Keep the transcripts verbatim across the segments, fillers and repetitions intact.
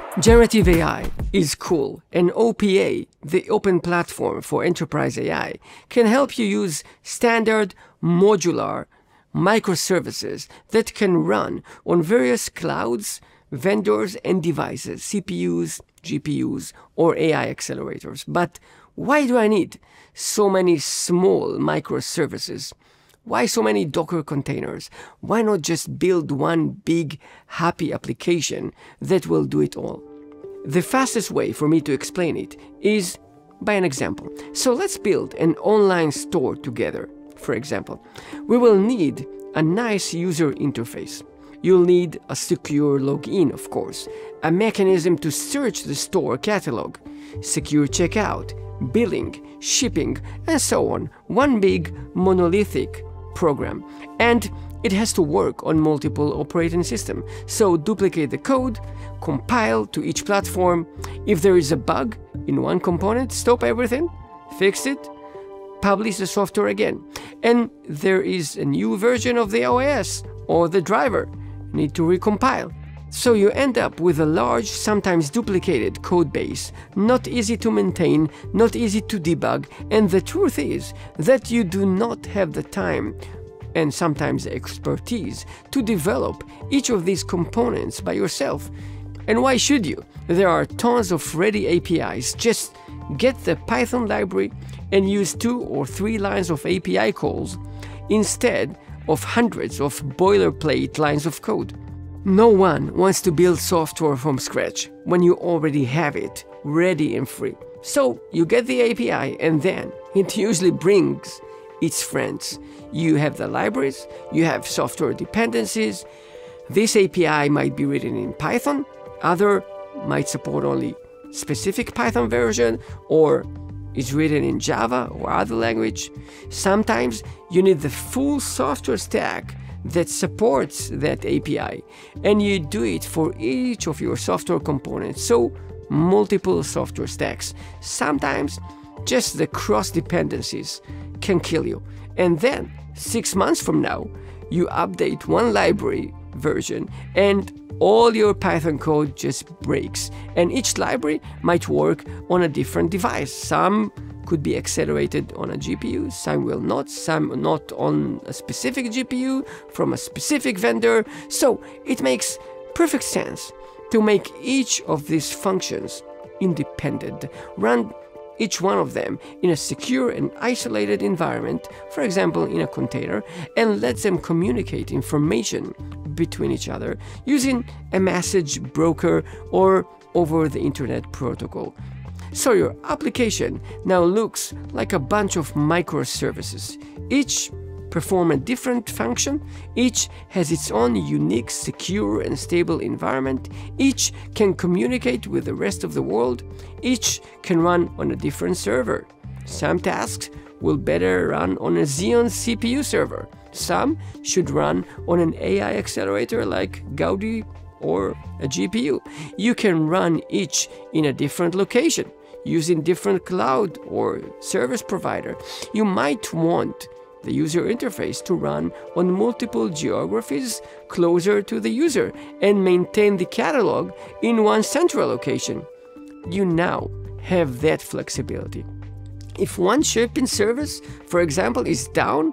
Generative A I is cool, and O P A, the open platform for enterprise A I, can help you use standard modular microservices that can run on various clouds, vendors, and devices, C P Us, G P Us, or A I accelerators. But why do I need so many small microservices? Why so many Docker containers? Why not just build one big, happy application that will do it all? The fastest way for me to explain it is by an example. So let's build an online store together. For example, we will need a nice user interface. You'll need a secure login, of course, a mechanism to search the store catalog, secure checkout, billing, shipping, and so on. One big monolithic program. And it has to work on multiple operating systems. So duplicate the code, compile to each platform. If there is a bug in one component, stop everything, fix it, publish the software again. And there is a new version of the O S or the driver, need to recompile. So you end up with a large, sometimes duplicated code base, not easy to maintain, not easy to debug, and the truth is that you do not have the time and sometimes the expertise to develop each of these components by yourself. And why should you? There are tons of ready A P Is. Just get the Python library and use two or three lines of A P I calls instead of hundreds of boilerplate lines of code. No one wants to build software from scratch when you already have it ready and free. So you get the A P I and then it usually brings its friends. You have the libraries, you have software dependencies. This A P I might be written in Python, other might support only specific Python version, or is written in Java or other language. Sometimes you need the full software stack that supports that A P I, and you do it for each of your software components, so multiple software stacks. Sometimes just the cross dependencies can kill you, and then six months from now you update one library version and all your Python code just breaks, and each library might work on a different device. Some could be accelerated on a G P U, some will not, some not on a specific G P U from a specific vendor. So it makes perfect sense to make each of these functions independent, run each one of them in a secure and isolated environment, for example in a container, and let them communicate information between each other using a message broker or over the internet protocol. So your application now looks like a bunch of microservices. Each perform a different function, each has its own unique, secure and stable environment, each can communicate with the rest of the world, each can run on a different server. Some tasks will better run on a Xeon C P U server, some should run on an A I accelerator like Gaudi or a G P U. You can run each in a different location, using different cloud or service provider. You might want the user interface to run on multiple geographies closer to the user and maintain the catalog in one central location. You now have that flexibility. If one shipping service, for example, is down,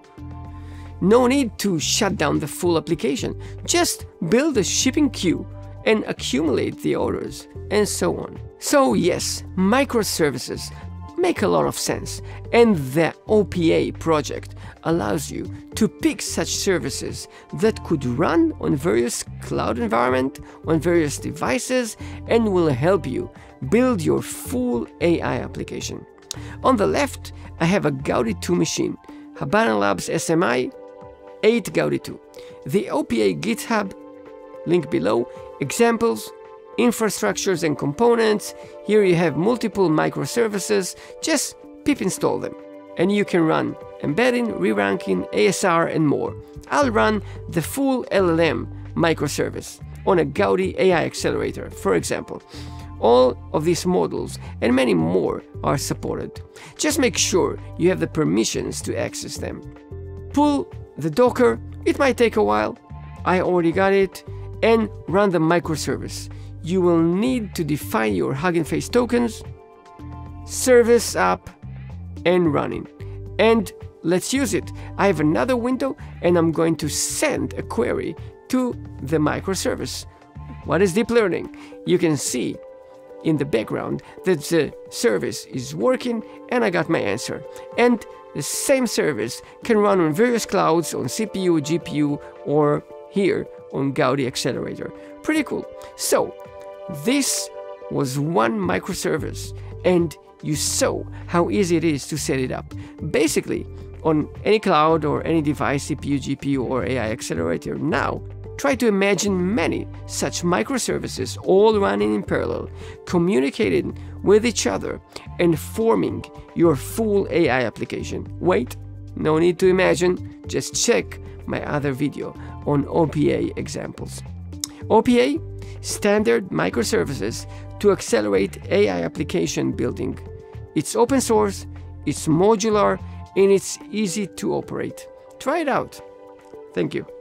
no need to shut down the full application. Just build a shipping queue and accumulate the orders, and so on. So yes, microservices make a lot of sense, and the O P A project allows you to pick such services that could run on various cloud environments, on various devices, and will help you build your full A I application. On the left, I have a Gaudi two machine, Habana Labs S M I eight Gaudi two. The O P A GitHub, link below, examples, infrastructures and components. Here you have multiple microservices, just pip install them. And you can run embedding, re-ranking, A S R and more. I'll run the full L L M microservice on a Gaudi A I accelerator, for example. All of these models and many more are supported. Just make sure you have the permissions to access them. Pull the Docker, it might take a while, I already got it, and run the microservice. you will need to define your Hugging Face tokens, service up, and running. And let's use it. I have another window, and I'm going to send a query to the microservice. What is deep learning? You can see in the background that the service is working, and I got my answer. And the same service can run on various clouds, on C P U, G P U, or here on Gaudi Accelerator. Pretty cool. So this was one microservice, and you saw how easy it is to set it up. Basically, on any cloud or any device, C P U, G P U, or A I accelerator. Now, try to imagine many such microservices all running in parallel, communicating with each other, and forming your full A I application. Wait, no need to imagine, just check my other video on O P A examples. O P A, standard microservices to accelerate A I application building. It's open source, it's modular, and it's easy to operate. Try it out. Thank you.